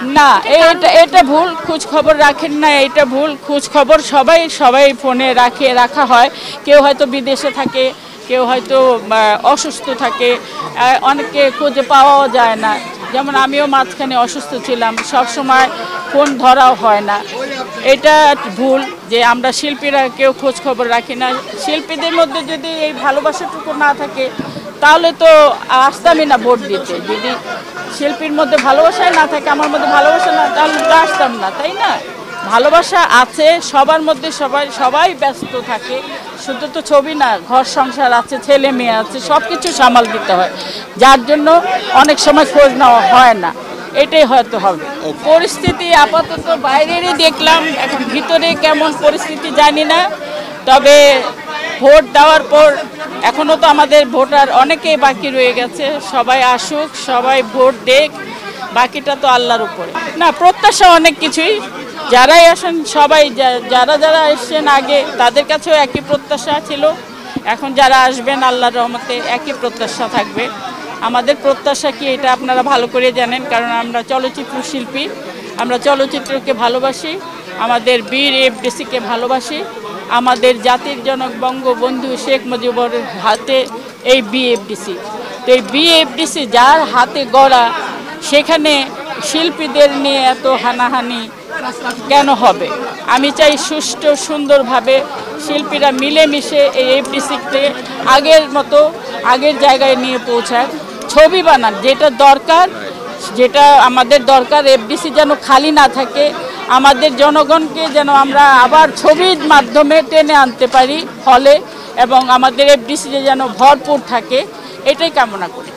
না, এটা এটা ভুল, খোঁজ খবর রাখেন না, এটা ভুল। খোঁজ খবর সবাই সবাই ফোনে রাখা হয়। কেউ হয়তো বিদেশে থাকে, কেউ হয়তো অসুস্থ থাকে, অনেকে খুঁজে পাওয়াও যায় না। যেমন আমিও মাঝখানে অসুস্থ ছিলাম, সব সময় ফোন ধরাও হয় না। এটা ভুল যে আমরা শিল্পীরা কেউ খোঁজ খবর রাখি না। শিল্পীদের মধ্যে যদি এই ভালোবাসাটুকু না থাকে তাহলে তো আসতামই না ভোট দিতে। যদি শিল্পীর মধ্যে ভালোবাসাই না থাকে, আমার মধ্যে ভালোবাসা না, তাহলে তো আসতাম না, তাই না? ভালোবাসা আছে সবার মধ্যে, সবাই ব্যস্ত থাকে। শুধু তো ছবি না, ঘর সংসার আছে, ছেলে মেয়ে আছে, সব কিছু সামাল দিতে হয়, যার জন্য অনেক সময় খোঁজ নেওয়া হয় না। এটাই হয়তো হবে পরিস্থিতি। আপাতত বাইরেরই দেখলাম, এখন ভিতরে কেমন পরিস্থিতি জানি না। তবে ভোট দেওয়ার পর এখনও তো আমাদের ভোটার অনেকেই বাকি রয়ে গেছে। সবাই আসুক, সবাই ভোট দেখ, বাকিটা তো আল্লাহর উপরে। না, প্রত্যাশা অনেক কিছুই। যারাই আসেন সবাই, যারা এসছেন আগে তাদের কাছেও একই প্রত্যাশা ছিল। এখন যারা আসবেন আল্লাহর রহমতে একই প্রত্যাশা থাকবে। আমাদের প্রত্যাশা কি এটা আপনারা ভালো করে জানেন, কারণ আমরা চলচ্চিত্র শিল্পী, আমরা চলচ্চিত্রকে ভালোবাসি, আমাদের বীর এফডিসিকে ভালোবাসি। আমাদের জাতির জনক বঙ্গবন্ধু শেখ মুজিবুরের হাতে এই বিএফডিসি। তো এই বিএফডিসি যার হাতে গড়া, সেখানে শিল্পীদের নিয়ে এত হানাহানি কেন হবে? আমি চাই সুষ্ঠু সুন্দরভাবে শিল্পীরা মিলেমিশে এই এফডিসিতে আগের মতো আগের জায়গায় নিয়ে পৌঁছায়। ছবি বানান, যেটা দরকার, যেটা আমাদের দরকার, এফডিসি যেন খালি না থাকে। আমাদের জনগণকে যেন আমরা আবার ছবির মাধ্যমে টেনে আনতে পারি হলে, এবং আমাদের এফডিসি যেন ভরপুর থাকে, এটাই কামনা করি।